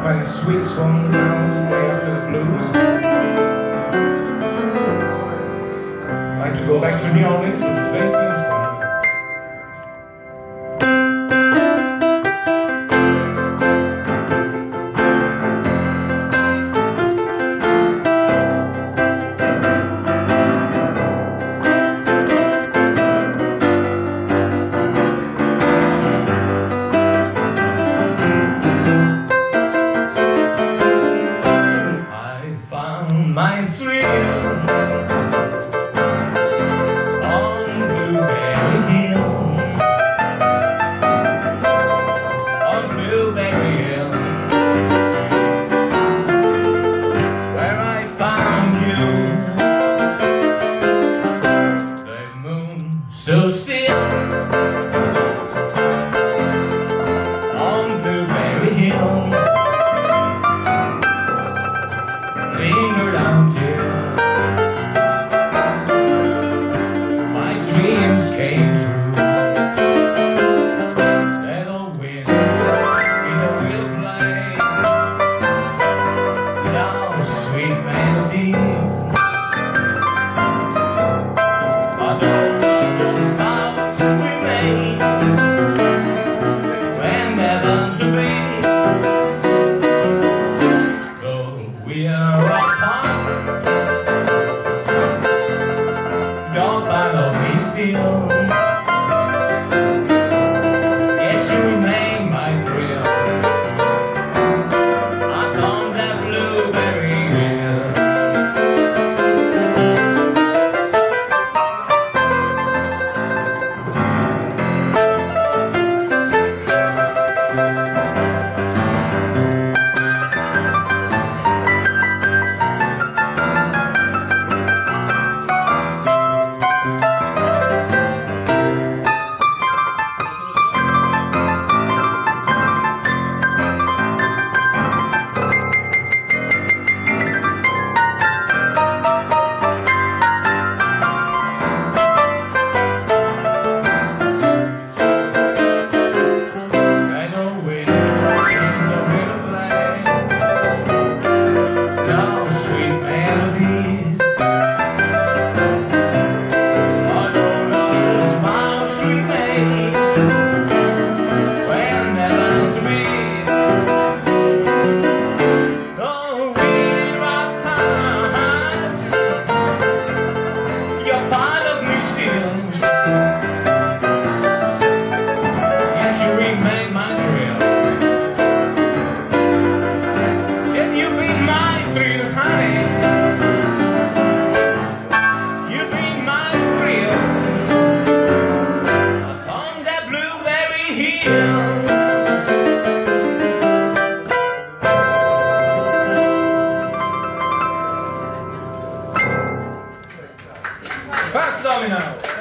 find a sweet song down way after the blues. I'd like to go back to New Orleans, but it's very famous for me. My thrill on Blueberry Hill, on Blueberry Hill, where I found you, the moon so still, on Blueberry Hill. Lingered until my dreams came true. That old wind in a will play down sweet melodies. But all of those vows we made when they're done to be. We are apart, don't follow me still. Yes, you remain my thrill upon that blueberry hill. Fats Domino!